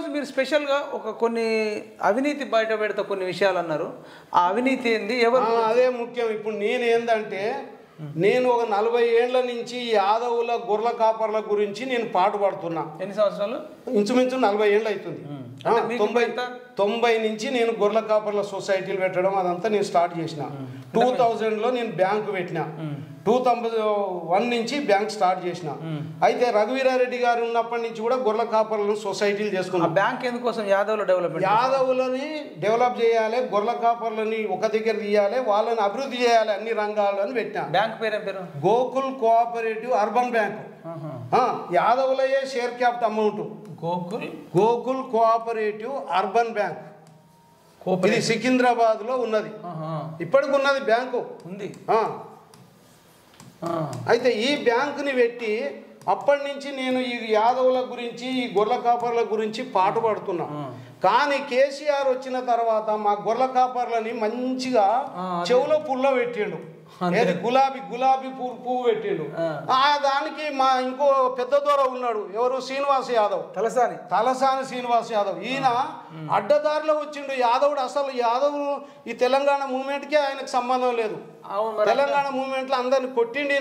ఈరోజు మీరు స్పెషల్గా కొన్ని అవినీతి బయట పెడతా కొన్ని విషయాలు అన్నారు. ఆ అవినీతి ఏంది, ఎవరు? అదే ముఖ్యం. ఇప్పుడు నేను ఏంటంటే నేను ఒక 40 ఏళ్ల నుంచి యాదవుల గొర్రెల కాపర్ల గురించి నేను పాటుపడుతున్నా. ఎన్ని సంవత్సరాలు? ఇంచుమించు 40 ఏళ్ళు అవుతుంది. 90 నుంచి నేను గొర్రెల కాపర్ల సొసైటీలు పెట్టడం అదంతా నేను స్టార్ట్ చేసిన. 2000లో నేను బ్యాంకు పెట్టిన. 2001 నుంచి బ్యాంక్ స్టార్ట్ చేసిన. అయితే రఘువీరారెడ్డి గారు ఉన్నప్పటి నుంచి కూడా గొర్రెల కాపర్లను సొసైటీలు చేసుకున్నాం. బ్యాంక్ ఎందుకోసం? యాదవులని డెవలప్ చేయాలి, గొర్రెల కాపర్లని ఒక దగ్గర తీయాలి, వాళ్ళని అభివృద్ధి చేయాలి అన్ని రంగాలను పెట్టినా. బ్యాంక్ పేరు గోకుల్ కోఆపరేటివ్ అర్బన్ బ్యాంక్. యాదవులయే share capital amount Gokul cooperative urban bank. ఇది సికింద్రాబాద్ లో ఉన్నది, ఇప్పటికి ఉన్నది బ్యాంకు ఉంది. అయితే ఈ బ్యాంకుని పెట్టి అప్పటి నుంచి నేను ఈ యాదవుల గురించి ఈ గొర్రెల కాపర్ల గురించి పాటుపడుతున్నా. కానీ కేసీఆర్ వచ్చిన తర్వాత మా గొర్రెల కాపర్లని మంచిగా చెవులో పుల్ల పెట్టిండు. గులాబీ పువ్వు పెట్టిండు. దానికి మా ఇంకో పెద్ద దొర ఉన్నాడు, ఎవరు? శ్రీనివాస్ యాదవ్, తలసాని శ్రీనివాస్ యాదవ్. ఈయన అడ్డదారిలో వచ్చిండు. యాదవుడు అసలు యాదవ్ ఈ తెలంగాణ మూవ్మెంట్ కి ఆయనకు సంబంధం లేదు. తెలంగాణ మూవ్మెంట్ లో అందరిని కొట్టిండి.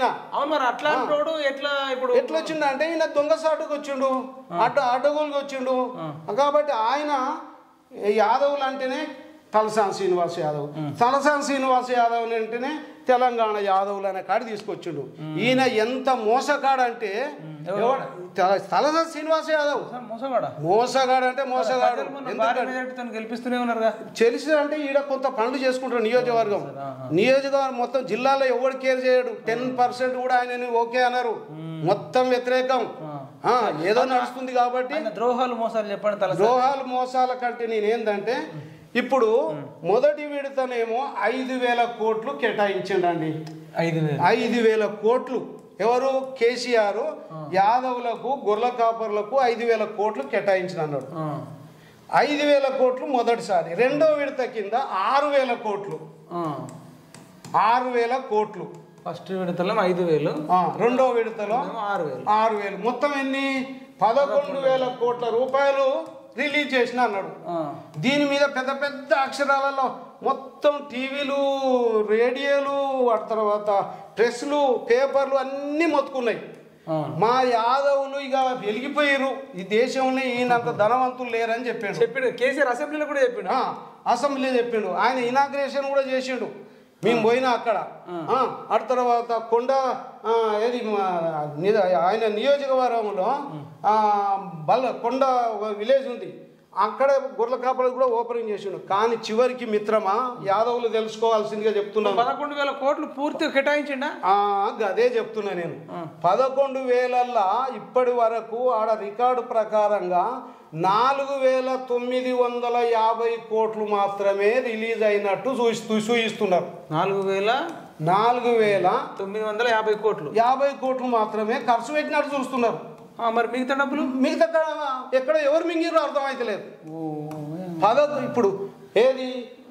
ఎట్లా వచ్చిండు అంటే ఈయన దొంగసాటుకు వచ్చిండు, అడ్డగోలుకి వచ్చిండు. కాబట్టి ఆయన యాదవులు అంటేనే తలసాని శ్రీనివాస్ యాదవ్, తలసాని శ్రీనివాస్ యాదవ్ అంటేనే తెలంగాణ యాదవులు అనే కాడి తీసుకొచ్చిండు. ఈయన ఎంత మోసగాడంటే తలసాని శ్రీనివాస్ యాదవ్ మోసగాడు అంటే మోసగాడు. గెలిపిస్తూనే ఉన్నారు. తెలిసి అంటే ఈడ కొంత పనులు చేసుకుంటారు. నియోజకవర్గం మొత్తం జిల్లాలో ఎవడు కేర్ చేయడు. 10% కూడా ఆయన ఓకే అన్నారు. మొత్తం వ్యతిరేకం. ఏదో నడుస్తుంది కాబట్టి ద్రోహాలు మోసాలు చెప్పండి. ద్రోహాలు మోసాల కంటే నేనేందంటే ఇప్పుడు మొదటి విడతనేమో 5,000 కోట్లు కేటాయించండి. 5,000 కోట్లు ఎవరు? కేసీఆర్ యాదవులకు గొర్రెల కాపర్లకు 5,000 కోట్లు కేటాయించిన అన్నాడు. 5,000 కోట్లు మొదటిసారి. రెండో విడత కింద 6,000 కోట్లు. 6,000 కోట్లు ఫస్ట్ విడతలో 5,000, రెండో విడతలో 6,000. మొత్తం ఎన్ని? 11,000 కోట్ల రూపాయలు రిలీజ్ చేసిన అన్నాడు. దీని మీద పెద్ద పెద్ద అక్షరాలలో మొత్తం టీవీలు, రేడియోలు, ఆ తర్వాత ప్రెస్లు, పేపర్లు అన్నీ మొత్తుకున్నాయి. మా యాదవులు ఇక వెలిగిపోయారు, ఈ దేశంలో ఈయనంత ధనవంతులు లేరని చెప్పాడు. కేసీఆర్ అసెంబ్లీలో కూడా చెప్పిండు. అసెంబ్లీలో చెప్పిండు. ఆయన ఇనాగ్రేషన్ కూడా చేసిండు. మేము పోయినా అక్కడ. ఆ తర్వాత ఏది ఆయన నియోజకవర్గంలో కొండ విలేజ్ ఉంది, అక్కడ గొర్రెల కాపలకు కూడా ఓపెనింగ్ చేసిండు. కానీ చివరికి మిత్రమా యాదవులు తెలుసుకోవాల్సిందిగా చెప్తున్నాను, 11,000 కోట్లు పూర్తిగా కేటాయించిండా? అదే చెప్తున్నా నేను. 11,000ల్లో ఇప్పటి వరకు ఆడ రికార్డు ప్రకారంగా 4,950 కోట్లు మాత్రమే రిలీజ్ అయినట్టు చూయిస్తున్నారు. 4,950 కోట్లు 50 కోట్లు మాత్రమే ఖర్చు పెట్టినట్టు చూస్తున్నారు. మరి మిగతా డబ్బులు ఎక్కడ ఎవరు మింగిరో అర్థమైతలేదు. ఇప్పుడు ఏది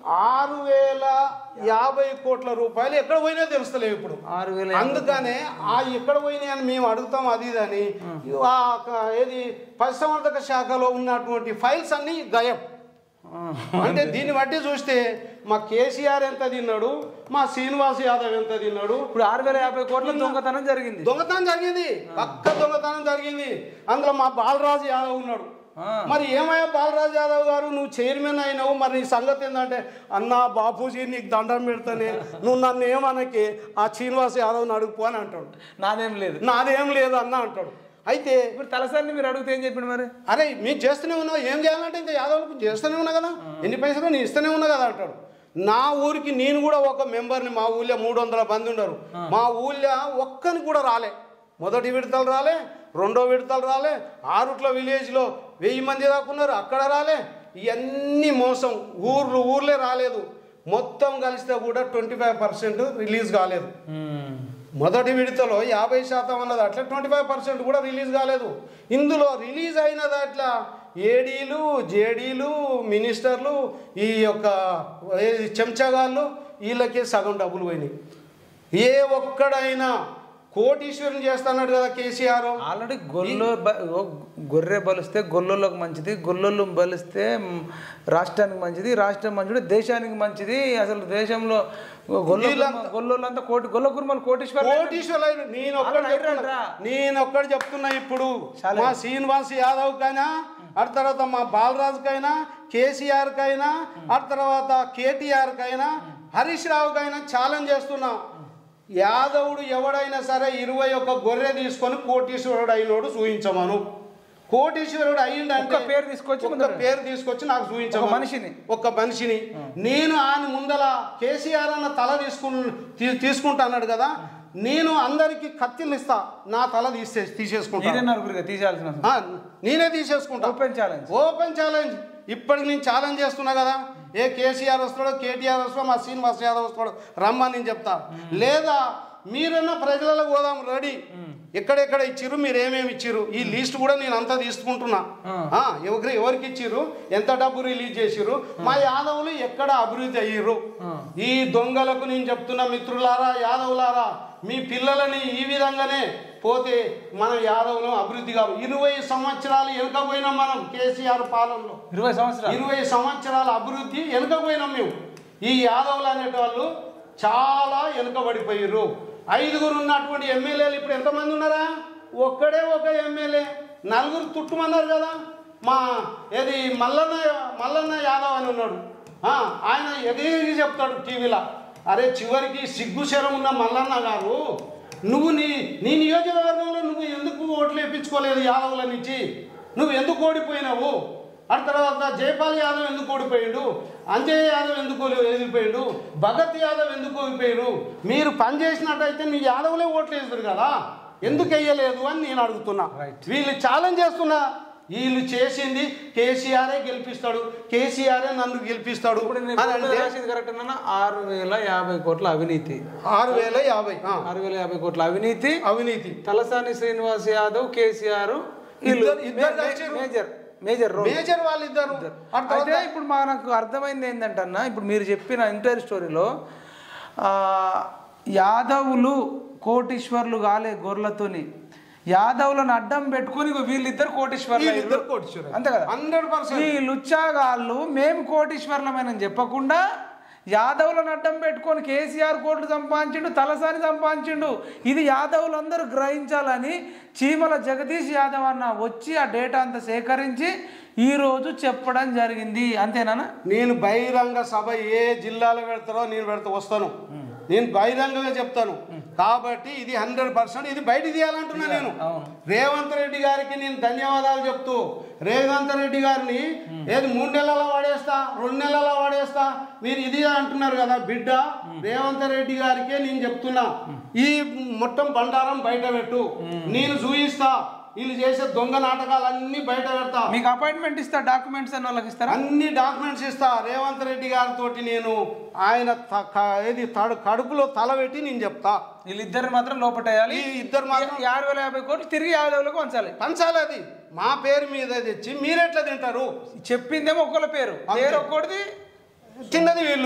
6,050 కోట్ల రూపాయలు ఎక్కడ పోయినా తెలుస్తలేవు ఇప్పుడు. అందుకనే ఎక్కడ పోయినాయి అని మేము అడుగుతాం. అది ఇదని ఏది పశుసంవర్ధక శాఖలో ఉన్నటువంటి ఫైల్స్ అన్ని గాయం. అంటే దీన్ని బట్టి చూస్తే మా కేసీఆర్ ఎంత తిన్నాడు, మా శ్రీనివాస్ యాదవ్ ఎంత తిన్నాడు. ఇప్పుడు 6,050 కోట్ల దొంగతనం జరిగింది. పక్క దొంగతనం జరిగింది. అందులో మా బాలరాజు యాదవ్ ఉన్నాడు. మరి ఏమయ్యా బాలరాజు యాదవ్ గారు, నువ్వు చైర్మన్ అయినావు, మరి నీ సంగతి ఏంటంటే, అన్నా బాపూజీ నీకు దండం పెడతానే, నువ్వు నన్ను ఏమనకి ఆ శ్రీనివాస్ యాదవ్ని అడుగుపో అని అంటాడు. నాదేం లేదు అన్న అంటాడు. అయితే ఇప్పుడు తలసారిని మీరు అడిగితే ఏం చెప్పిండు? మరి అరే మేము చేస్తూనే ఉన్నావు, ఏం చేయాలంటే ఇంకా యాదవ్లకు చేస్తూనే ఉన్నా కదా, ఎన్ని పైసలు నేను ఇస్తూనే ఉన్నా కదా అంటాడు. నా ఊరికి నేను కూడా ఒక మెంబర్ని, మా ఊళ్ళో 300 మంది ఉన్నారు. మా ఊళ్ళో ఒక్కని కూడా రాలే. మొదటి విడతలు రాలే, రెండో విడతలు రాలే, 6 విలేజ్లో 1000 మంది దాకున్నారు, అక్కడ రాలే. ఇవన్నీ మోసం. ఊర్లే రాలేదు. మొత్తం కలిస్తే కూడా 25% రిలీజ్ కాలేదు. మొదటి విడతలో 50% అన్నది అట్లా 25% కూడా రిలీజ్ కాలేదు. ఇందులో రిలీజ్ అయిన దాంట్లో ఏడీలు, జేడీలు, మినిస్టర్లు, ఈ యొక్క చెంచగాళ్ళు, వీళ్ళకే సగం డబ్బులు పోయినాయి. ఏ ఒక్కడైనా కోటీశ్వరుని చేస్తున్నాడు కదా కేసీఆర్. ఆల్రెడీ గొర్రె బలిస్తే గొల్లలకు మంచిది, గొల్లలు బలిస్తే రాష్ట్రానికి మంచిది, రాష్ట్రం మంచిది దేశానికి మంచిది. అసలు దేశంలో గొల్లంతా గొల్ల కుర్మలు కోటీశ్వరులు. నేను ఒక్కడు చెప్తున్నా ఇప్పుడు మా శ్రీనివాస్ యాదవ్ కైనా, ఆ తర్వాత మా బాలరాజు కైనా, కేసీఆర్ కైనా, ఆ తర్వాత కేటీఆర్ కైనా, హరీష్ రావు కైనా ఛాలెంజ్ చేస్తున్నా. యాదవుడు ఎవడైనా సరే 21 గొర్రె తీసుకొని కోటీశ్వరుడు అయినోడు చూపించమను. కోటీశ్వరుడు అయ్యిందంటే పేరు తీసుకొచ్చి నాకు చూపించమను. ఒక మనిషిని నేను ఆయన ముందల కేసీఆర్ అన్న తల తీసుకుంటా అన్నాడు కదా, నేను అందరికి కత్తిలు ఇస్తా, నా తల తీసేసుకుంటా. నేనే తీసేసుకుంటా. ఓపెన్ ఛాలెంజ్ ఇప్పటికి నేను ఛాలెంజ్ చేస్తున్నా కదా. ఏ కేసీఆర్ వస్తాడో, కేటీఆర్ వస్తాడో, మా శ్రీనివాస్ యాదవ్ వస్తాడో రమ్మని నేను చెప్తా. లేదా మీరన్నా ప్రజలకు పోదాం రెడీ. ఎక్కడెక్కడ ఇచ్చిర్రు, మీరు ఏమేమి ఇచ్చిర్రు, ఈ లిస్ట్ కూడా నేను అంతా తీసుకుంటున్నా. ఎవరికి ఇచ్చిర్రు, ఎంత డబ్బు రిలీజ్ చేసిర్రు, మా యాదవులు ఎక్కడ అభివృద్ధి అయ్యిర్రు. ఈ దొంగలకు నేను చెప్తున్నా మిత్రులారా, యాదవులారా, మీ పిల్లలని ఈ విధంగానే పోతే మన యాదవులు అభివృద్ధి కావు. 20 సంవత్సరాలు వెనుకపోయినాం మనం కేసీఆర్ పాలనలో. 20 సంవత్సరాల అభివృద్ధి వెనుకపోయినాం మేము. ఈ యాదవులు అనేటవాళ్ళు చాలా వెనుకబడిపోయారు. 5 ఉన్నటువంటి ఎమ్మెల్యేలు ఇప్పుడు ఎంతమంది ఉన్నారా? ఒక్కడే ఒక ఎమ్మెల్యే, 4 తుట్టుమన్నారు కదా. మా ఏది మల్లన్న యాదవ్ అని ఉన్నాడు. ఆయన ఎగిరి చెప్తాడు టీవీలో, అరే చివరికి సిగ్గుశరం ఉన్న మల్లన్న గారు, నువ్వు నీ నియోజకవర్గంలో నువ్వు ఎందుకు ఓట్లు వేయించుకోలేదు యాదవుల నుంచి? నువ్వు ఎందుకు ఓడిపోయినావు? ఆ తర్వాత జైపాల్ యాదవ్ ఎందుకు ఓడిపోయాడు? అంజయ్ యాదవ్ ఎందుకు ఎదిరిపోయాడు? భగత్ యాదవ్ ఎందుకు ఓడిపోయాడు? మీరు పని చేసినట్టయితే మీ యాదవులే ఓట్లు వేస్తారు కదా, ఎందుకు వేయలేదు అని నేను అడుగుతున్నా. వీళ్ళు ఛాలెంజ్ చేస్తున్నా. వీళ్ళు చేసింది కేసీఆరే గెలిపిస్తాడు, కేసీఆరే నన్ను గెలిపిస్తాడు. 6,050 కోట్ల అవినీతి, 6,050 కోట్ల అవినీతి. తలసాని శ్రీనివాస్ యాదవ్, కేసీఆర్ మేజర్ వాళ్ళిద్దరు. అయితే ఇప్పుడు మనకు అర్థమైంది ఏంటంటే అన్న, ఇప్పుడు మీరు చెప్పిన ఎంటైర్ స్టోరీలో యాదవులు కోటీశ్వర్లు కాలే గొర్రెలతోని, యాదవులను అడ్డం పెట్టుకుని వీళ్ళిద్దరు కోటీశ్వర్లు అంతే కదా. 100%. ఈ లుచ్చాగాళ్ళు మేము కోటీశ్వర్లమేనని చెప్పకుండా యాదవులను అడ్డం పెట్టుకొని కేసీఆర్ కోట్లు సంపాదించిండు, తలసాని సంపాదించిండు. ఇది యాదవులందరూ గ్రహించాలని చీమల జగదీష్ యాదవ్ అన్న వచ్చి ఆ డేటా అంతా సేకరించి ఈరోజు చెప్పడం జరిగింది. అంతేనా? నేను బహిరంగ సభ ఏ జిల్లాలో పెడతారో నేను వస్తాను, నేను బహిరంగంగా చెప్తాను. కాబట్టి ఇది 100% ఇది బయట తీయాలంటున్నా నేను. రేవంత్ రెడ్డి గారికి నేను ధన్యవాదాలు చెప్తూ, రేవంత్ రెడ్డి గారిని ఏది 3 నెలల వాడేస్తా, 2 నెలల వాడేస్తా, మీరు ఇది అంటున్నారు కదా బిడ్డ. రేవంత్ రెడ్డి గారికే నేను చెప్తున్నా, ఈ మొత్తం బండారం బయట పెట్టు, నేను చూయిస్తా. వీళ్ళు చేసే దొంగ నాటకాలన్నీ బయట పెడతా. మీకు అపాయింట్మెంట్ ఇస్తా, డాక్యుమెంట్స్ అన్న వాళ్ళకి ఇస్తారా? అన్ని డాక్యుమెంట్స్ ఇస్తా. రేవంత్ రెడ్డి గారితో నేను ఆయన ఏది కడుపులో తల పెట్టి నేను చెప్తా. వీళ్ళిద్దరు మాత్రం లోపటేయాలి. ఇద్దరు మాత్రం 6,050 కోట్లు తిరిగి యాదవులకు పంచాలి. అది మా పేరు మీద తెచ్చి మీరెట్లా తింటారు? చెప్పిందేమో ఒకళ్ళ పేరు ఒక్కటిది, చిన్నది వీళ్ళు,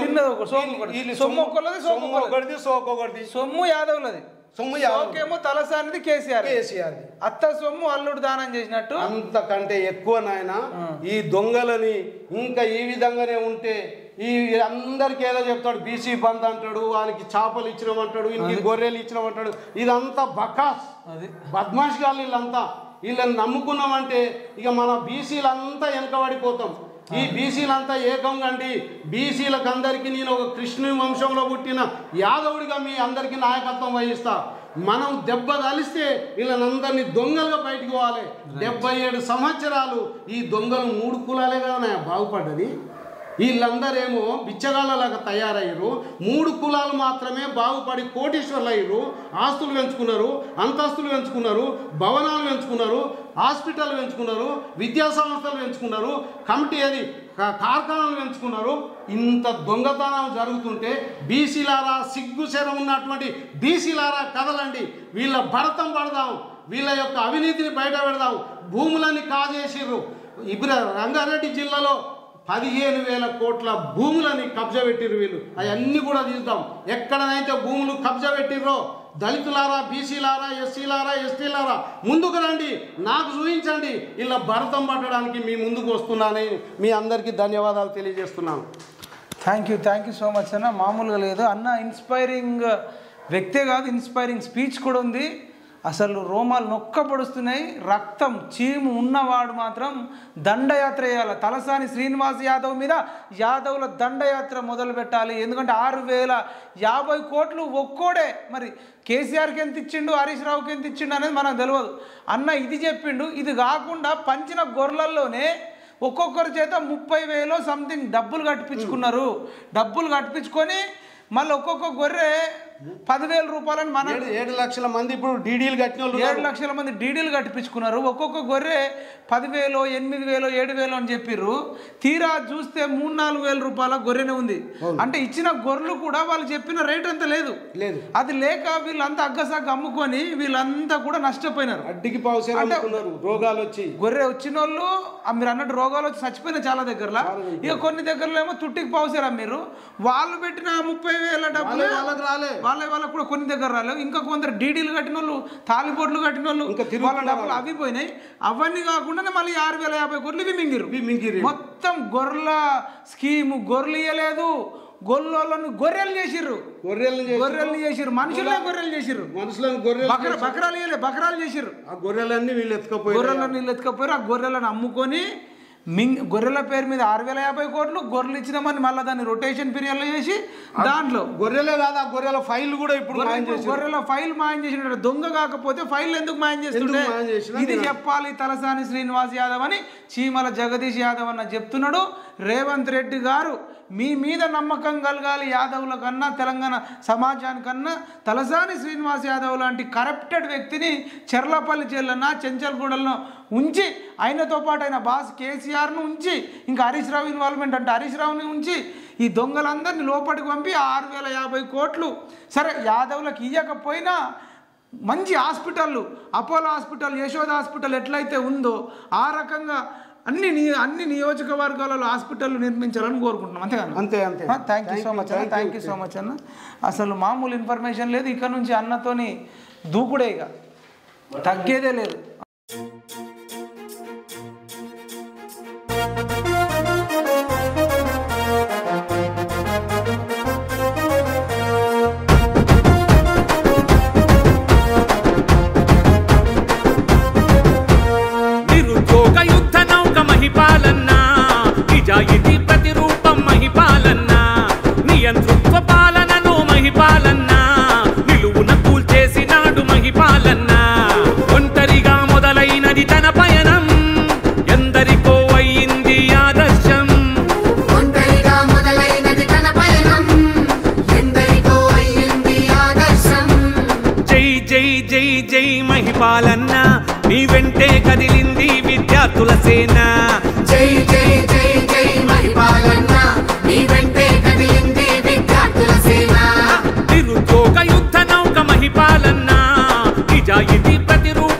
సొమ్ము యాదవులది, సొమ్ము తలసానిది కేసీఆర్. అత్త సొమ్ము అల్లుడు దానం చేసినట్టు. అంతకంటే ఎక్కువ నాయన ఈ దొంగలని ఇంకా ఈ విధంగానే ఉంటే ఈ అందరికి ఏదో చెప్తాడు, బీసీ బంద్ అంటాడు, వాళ్ళకి చేపలు ఇచ్చినామంటాడు, ఇంటికి గొర్రెలు ఇచ్చినామంటాడు. ఇదంతా బకాస్ బద్మాష్ గాళ్ళు వీళ్ళంతా. వీళ్ళని నమ్ముకున్నామంటే ఇక మన బీసీలంతా వెనకబడిపోతాం. ఈ బీసీలంతా ఏకంగా అండి. బీసీలకు అందరికీ నేను ఒక కృష్ణుని వంశంలో పుట్టిన యాదవుడిగా మీ అందరికీ నాయకత్వం వహిస్తా. మనం దెబ్బ కలిస్తే వీళ్ళనందరినీ దొంగలుగా బయటకు పోవాలి. 77 సంవత్సరాలు ఈ దొంగలు 3 కులాలే కదా బాగుపడ్డది. వీళ్ళందరేమో బిచ్చగాళ్ళలాగా తయారయ్యారు. 3 కులాలు మాత్రమే బాగుపడి కోటీశ్వర్లు అయ్యారు. ఆస్తులు పెంచుకున్నారు, అంతస్తులు పెంచుకున్నారు, భవనాలు పెంచుకున్నారు, హాస్పిటల్ పెంచుకున్నారు, విద్యా సంస్థలు పెంచుకున్నారు, కమిటీ అది కార్ఖానాలు పెంచుకున్నారు. ఇంత దొంగతనం జరుగుతుంటే బీసీలారా, సిగ్గుశరం ఉన్నటువంటి బీసీలారా కదలండి. వీళ్ళ భరతం పడదాం, వీళ్ళ యొక్క అవినీతిని బయట పెడదాం. భూములని కాజేసిర్రు. రంగారెడ్డి జిల్లాలో 15,000 కోట్ల భూములని కబ్జా పెట్టిర్రు వీళ్ళు. అవన్నీ కూడా తీద్దాం. ఎక్కడనైతే భూములు కబ్జా పెట్టిర్రో దళితులారా, బీసీలారా, ఎస్సీలారా, ఎస్టీలారా ముందుకు రండి, నాకు చూపించండి, ఇలా భరతం పట్టడానికి మీ ముందుకు వస్తున్నానని మీ అందరికీ ధన్యవాదాలు తెలియజేస్తున్నాను. థ్యాంక్ యూ సో మచ్ అన్న. మామూలుగా లేదు అన్న, ఇన్స్పైరింగ్ వ్యక్తే కాదు, ఇన్స్పైరింగ్ స్పీచ్ కూడా ఉంది. అసలు రోమాలు నొక్కపడుస్తున్నాయి. రక్తం చీము ఉన్నవాడు మాత్రం దండయాత్ర చేయాలి. తలసాని శ్రీనివాస్ యాదవ్ మీద యాదవుల దండయాత్ర మొదలు పెట్టాలి. ఎందుకంటే 6,050 కోట్లు ఒక్కోడే. మరి కేసీఆర్కి ఎంత ఇచ్చిండు, హరీష్ రావుకి ఎంత ఇచ్చిండు అనేది మనకు తెలియదు. అన్న ఇది చెప్పిండు. ఇది కాకుండా పంచిన గొర్రెల్లోనే ఒక్కొక్కరి చేత 30,000 సంథింగ్ డబ్బులు కట్టించుకున్నారు. డబ్బులు కట్టించుకొని మళ్ళీ ఒక్కొక్క గొర్రె 10,000 రూపాయలని మన 7 లక్షల మంది ఇప్పుడు డీడీలు కట్టిన వాళ్ళు 7 లక్షల మంది డీడీలు కట్టించుకున్నారు. ఒక్కొక్క గొర్రె 10,000, 8,000, 7,000 అని చెప్పిర్రు. తీరా చూస్తే 3-4 వేల రూపాయల గొర్రెనే ఉంది. అంటే ఇచ్చిన గొర్రెలు కూడా వాళ్ళు చెప్పిన రేట్ అంత లేదు. అది లేక వీళ్ళంతా అగ్గసాగ అమ్ముకొని వీళ్ళంతా కూడా నష్టపోయినారు. అడ్డికి పావుసేరు రోగాలు వచ్చి గొర్రె వచ్చిన వాళ్ళు మీరు అన్నట్టు రోగాలు వచ్చి చచ్చిపోయిన చాలా దగ్గరలో. ఇక కొన్ని దగ్గరలో ఏమో తుట్టికి పావుసేరా మీరు. వాళ్ళు పెట్టిన 30,000 డబ్బులు వాళ్ళకు కూడా కొన్ని దగ్గర రాలేవు. ఇంకా కొందరు డీడీలు కట్టిన వాళ్ళు, తాలిబోట్లు కట్టిన వాళ్ళు వాళ్ళ డబ్బులు అవి పోయినాయి. అవన్నీ కాకుండా మళ్ళీ 6,050 కోట్లు ఇవి మింగిరు. మొత్తం గొర్రెల స్కీము. గొర్రెలు ఇయ్యలేదు, గొల్లోళ్ళను గొర్రెలు చేసిర్రు. గొర్రెల్ని చేసిర్రు, మనుషులే గొర్రెలు చేసిర్రు. బకరాలు ఇయ్యలే, బకరాలు చేసిర్రు. ఆ గొర్రెలన్నీ వీళ్ళు ఎత్తుకపోయారు. ఆ గొర్రెలను అమ్ముకొని గొర్రెల పేరు మీద 6,050 కోట్లు గొర్రెలు ఇచ్చినామని మళ్ళీ దాన్ని రొటేషన్ పీరియడ్లో చేసి దాంట్లో గొర్రెలే కాదు, ఆ గొర్రెల ఫైల్ కూడా ఇప్పుడు గొర్రెల ఫైల్ మాయం చేసినాడు. దొంగ కాకపోతే ఫైల్ ఎందుకు మాయం చేస్తుండే? ఇది చెప్పాలి తలసాని శ్రీనివాస్ యాదవ్ అని చీమల జగదీష్ యాదవ్ అన్న చెప్తున్నాడు. రేవంత్ రెడ్డి గారు మీ మీద నమ్మకం కలగాలి యాదవుల కన్నా, తెలంగాణ సమాజానికన్నా. తలసాని శ్రీనివాస్ యాదవ్ లాంటి కరప్టెడ్ వ్యక్తిని చెర్లపల్లి జైళ్ళన్నా, చెంచల్గూడలను ఉంచి, ఆయనతో పాటు ఆయన బాస్ కేసీఆర్ను ఉంచి, ఇంకా హరీష్ రావు ఇన్వాల్వ్మెంట్ అంటే హరీష్ రావుని ఉంచి, ఈ దొంగలందరినీ లోపలికి పంపి 6,050 కోట్లు సరే యాదవులకు ఇవ్వకపోయినా మంచి హాస్పిటళ్ళు, అపోలో హాస్పిటల్, యశోద హాస్పిటల్ ఎట్లయితే ఉందో ఆ రకంగా అన్ని నియోజకవర్గాలలో హాస్పిటల్ నిర్మించాలని కోరుకుంటున్నాం. అంతే. థ్యాంక్ యూ సో మచ్ అన్న. అసలు మామూలు ఇన్ఫర్మేషన్ లేదు. ఇక్కడ నుంచి అన్నతోని దూకుడే, ఇక తగ్గేదే లేదు. నిజాయితీ ప్రతిరూపం మహిపాలన్న, నియంతృత్వ పాలనను మహిపాలన్న, నిలువున కూల్చేసినాడు మహిపాలన్న. ఒంటరిగా మొదలైనది తన పయనం, ఎందరికో అయ్యింది ఆదర్శం. ఒంటరిగా మొదలైనది తన పయనం, ఎందరికో అయ్యింది ఆదర్శం. జై జై జై జై మహిపాలన్న, నీ వెంటే కదిలింది విద్యార్థుల సేన. జై జై జై జై మహిపాలన్న, నీ వెంటే కదిలింది విద్యార్థుల సేన. నిరుద్యోగ యుద్ధ నౌక మహిపాలన్న, నిజాయితీ ప్రతిరూపం